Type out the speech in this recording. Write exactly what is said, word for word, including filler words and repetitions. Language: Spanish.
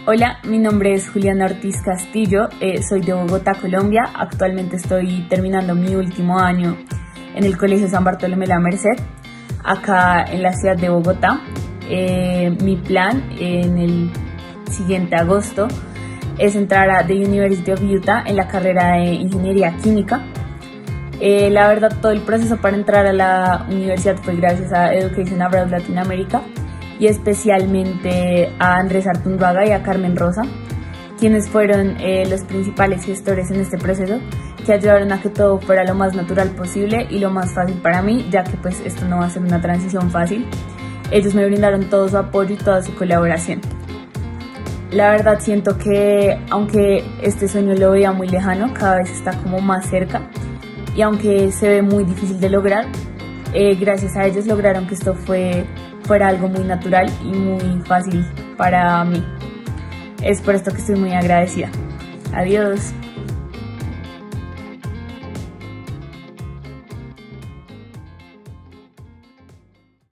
Hola, mi nombre es Juliana Ortiz Castillo, eh, soy de Bogotá, Colombia. Actualmente estoy terminando mi último año en el Colegio San Bartolomé La Merced, acá en la ciudad de Bogotá. Eh, mi plan en el siguiente agosto es entrar a The University of Utah en la carrera de Ingeniería Química. Eh, la verdad, todo el proceso para entrar a la universidad fue gracias a Education Abroad Latinoamérica y especialmente a Andrés Artunduaga y a Carmen Rosa, quienes fueron eh, los principales gestores en este proceso, que ayudaron a que todo fuera lo más natural posible y lo más fácil para mí, ya que pues esto no va a ser una transición fácil. Ellos me brindaron todo su apoyo y toda su colaboración. La verdad siento que aunque este sueño lo veía muy lejano, cada vez está como más cerca, y aunque se ve muy difícil de lograr, eh, gracias a ellos lograron que esto fue, fuera algo muy natural y muy fácil para mí. Es por esto que estoy muy agradecida. Adiós.